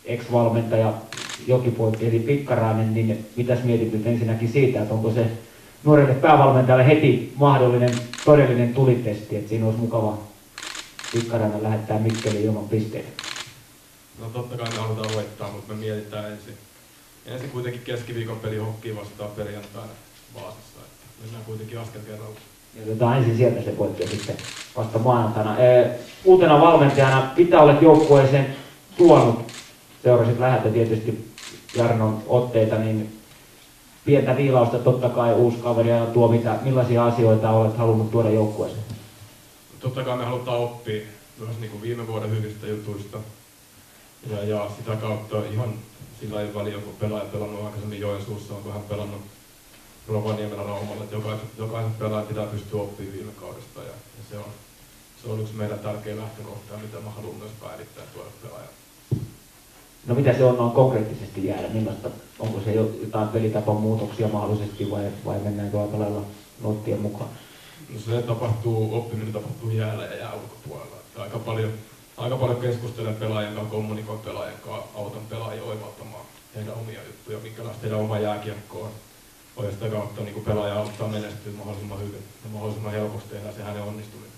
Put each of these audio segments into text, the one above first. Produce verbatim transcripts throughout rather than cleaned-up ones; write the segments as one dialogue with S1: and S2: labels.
S1: ex-valmentaja Jokipoikki eli Pikkarainen, niin mitäs mietit nyt ensinnäkin siitä, että onko se nuorelle päävalmentajalle heti mahdollinen todellinen tulitesti, että siinä olisi mukava Pikkarainen lähettää Mikkeliin ilman pisteitä?
S2: No totta kai me halutaan voittaa, mutta me mietitään ensin. Ensin kuitenkin keskiviikon peli hokkiin vastaan perjantaina Vaasassa, että mennään kuitenkin askel kerralla.
S1: Otetaan ensin sieltä se voitto sitten vasta maanantaina. Uutena valmentajana, mitä olet joukkueeseen tuonut? Seurasit läheltä tietysti Jarnon otteita, niin pientä viilausta totta kai uusi kaveri ja tuo mitä, millaisia asioita olet halunnut tuoda joukkueeseen?
S2: Totta kai me halutaan oppia myös niin kuin viime vuoden hyvistä jutuista. Ja, ja sitä kautta ihan sillä lailla väliin, kun pelaaja pelannut aikaisemmin Joensuussa, onko hän pelannut Rovaniemellä Raumalla, että jokaisen, jokaisen pelaajan pitää pystyä oppimaan viime kaudesta. Ja, ja se, on, se on yksi meidän tärkeä lähtökohta, mitä mä haluan myös päivittää tuoda pelaajan.
S1: No mitä se on noin konkreettisesti jäädä? Millaista, onko se jotain pelitapan muutoksia mahdollisesti vai, vai mennäänkö aika lailla nottien mukaan?
S2: No se tapahtuu, oppiminen tapahtuu jäällä ja jää ulkopuolella. Että aika paljon, aika paljon keskustelen pelaajien kanssa, kommunikoin pelaajien kanssa, autan pelaajia oivaltamaan heidän omia juttuja, minkälaista heidän oma jääkiekko on. Ja sitä kautta niin pelaaja auttaa menestyä mahdollisimman hyvin ja mahdollisimman helposti tehdään se hänen onnistuminen.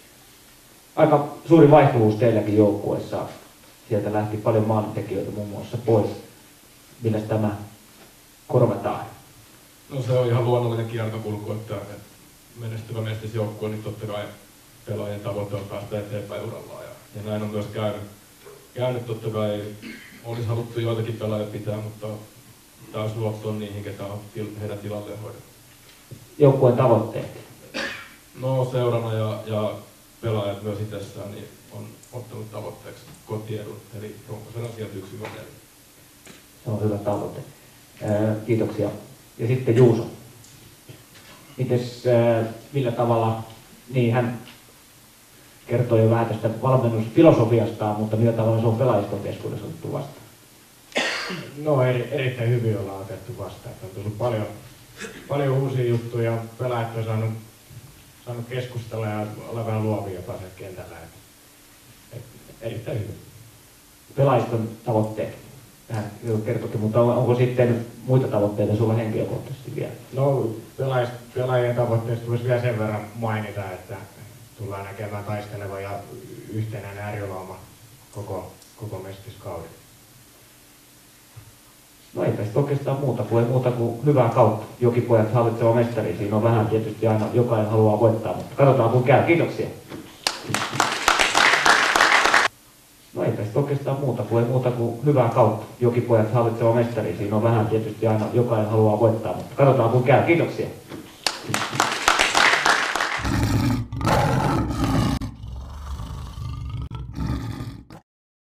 S1: Aika suuri vaihtuvuus teilläkin joukkueessa. Sieltä lähti paljon maalintekijöitä muun muassa pois. Milläs tämä korvataan?
S2: No se on ihan luonnollinen kiertokulku, että menestyvä mestisjoukkue, niin totta kai pelaajien tavoite on päästä eteenpäin urallaan. Ja, ja näin on myös käynyt. Käynyt totta kai, olisi haluttu joitakin pelaajia pitää, mutta taas luotto on niihin, ketä on heidän tilalleen hoidettu.
S1: Joukkueen tavoitteet?
S2: No seurana ja, ja pelaajat myös itsessään niin on ottanut tavoitteeksi kotiedun, eli runkosarjan sieltä yksi neljä.
S1: Se on hyvä tavoite. Kiitoksia. Ja sitten Juuso. Mites, millä tavalla, niin hän kertoi jo vähän tästä valmennusfilosofiastaan, mutta millä tavalla se on pelaajiston keskuudessa otettu vastaan?
S3: No eri, erittäin hyvin ollaan otettu vastaan. On tullut paljon, paljon uusia juttuja, pelaajat on saanut, saanut keskustella ja olla vähän luovia jopa sen kentällä. Et, erittäin hyvin.
S1: Pelaajiston tavoitteet. Tähän kertokin, mutta onko sitten muita tavoitteita sulla henkilökohtaisesti vielä?
S3: No pelaajien tavoitteista voisi vielä sen verran mainita, että tullaan näkemään taisteleva ja yhtenäinen ääriolauma koko, koko mestiskauden.
S1: No eipä sitten oikeastaan muuta kuin, ei muuta kuin hyvää kautta. Jokipojat hallitseva mestari, siinä on vähän tietysti aina, jokainen haluaa voittaa, mutta katsotaan kun käy. Kiitoksia. No eipä sitten oikeastaan muuta kuin, ei muuta kuin hyvää kautta. Jokipojat hallitseva mestari, siinä on vähän tietysti aina, jokainen haluaa voittaa, mutta katsotaan kun käy. Kiitoksia.